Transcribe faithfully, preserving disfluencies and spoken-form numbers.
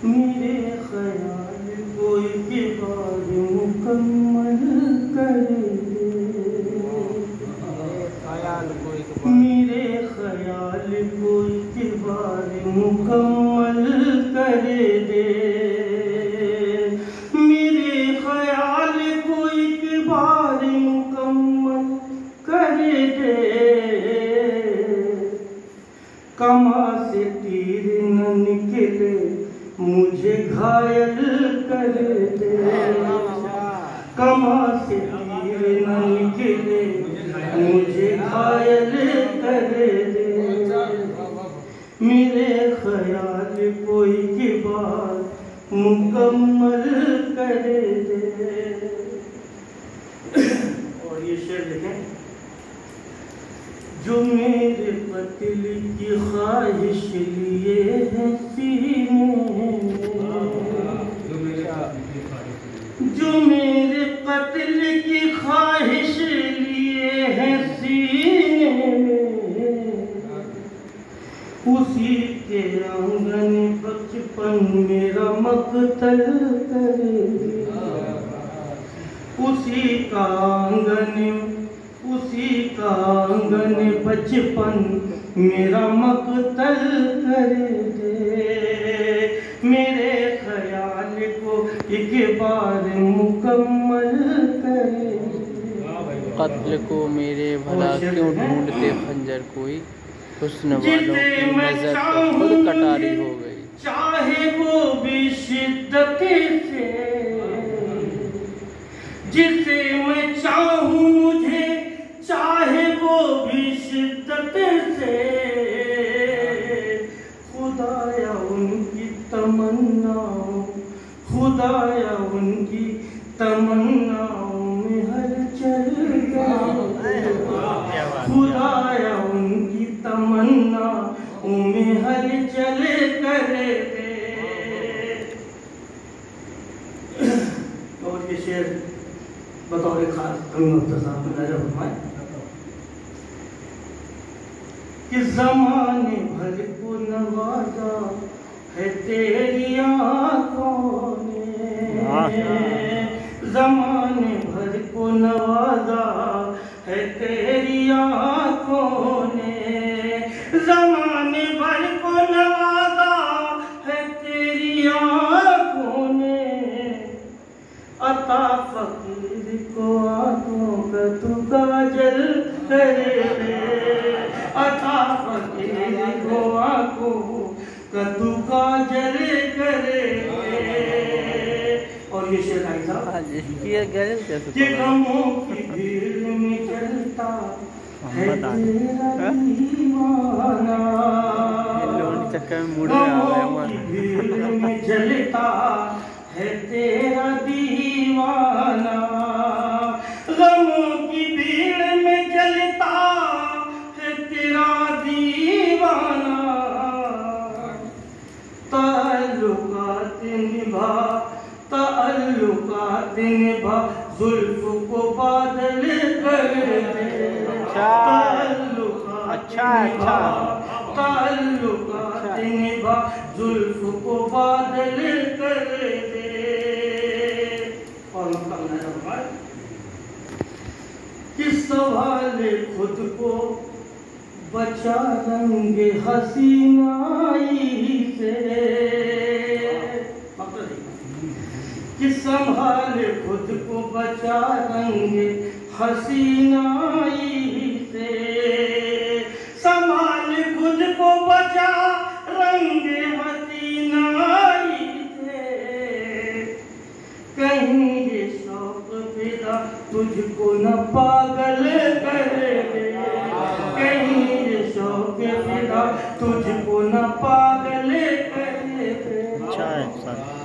मेरे ख्याल को एक बार मुकम्मल कर दे, मेरे ख्याल को एक बार मुकम्मल कर दे, मेरे ख्याल को एक बार मुकम्मल कर दे, कमा से तीर न निकले मुझे घायल कर दे, कमा से तीर न निकले मुझे घायल कर दे, मेरे ख्याल कोई की बात मुकम्मल कर दे। और ये शेर देखें, जो मेरे पतिल की ख्वाहिश लिए है सीने, जो मेरे पतिल की ख्वाहिश लिए है सीने में, उसी के आंगन बचपन मेरा मकतल करे, उसी का आंगन उसी का आंगन बचपन मेरा मकतल कर दे, मेरे ख्याल को एक बार मुकम्मल कर दे। कत्ल को मेरे भला क्यों ढूंढते खंजर कोई, हुस्न वालों की नजर तो खुद कटारी हो गई, चाहे वो भी शिद्दत से, जिसे मैं चाहूं मुझे चाहे वो भी शिद्दत से, खुदाया उनकी तमन्नाओं खुदाया उनकी तमन्नाओं में हलचल करे, खुदाया उनकी तमन्नाओं में हलचल करे। और ये शेर बतौर खास में कि ज़माने भर को नवाजा है तेरी आँखों ने, ज़माने भर को नवाजा है तेरी आँखों ने, ज़माने भर को नवाजा है तेरी आँखों ने, अता फकीर को आँखों का तू काजल करे दे, अता फकीर को आँखों का तू काजल करे दे। और ये शेर आई साहब कि गमों की भीड़ में चलता है तेरा दीवाना, गमों की भीड़ में चलता है तेरा दीवाना, गमों की भीड़ में जलता है तेरा दीवाना, ताल्लुकात निभा ताल्लुकात निभा जुल्फ को बादल कर दे, ताल्लुकात निभा ताल्लुकात निभा जुल्फ को बादल कर दे। और किस सवाल खुद को बचा रंगे हसीनाई से, कि संभाल खुद को बचा रंगे हसीनाई से, संभाल खुद को बचा रंगे हसीनाई से, कहीं ये शौक फिदा तुझको न पागल कर दे, कहीं ये शौक फिदा तुझको न पागल कर दे।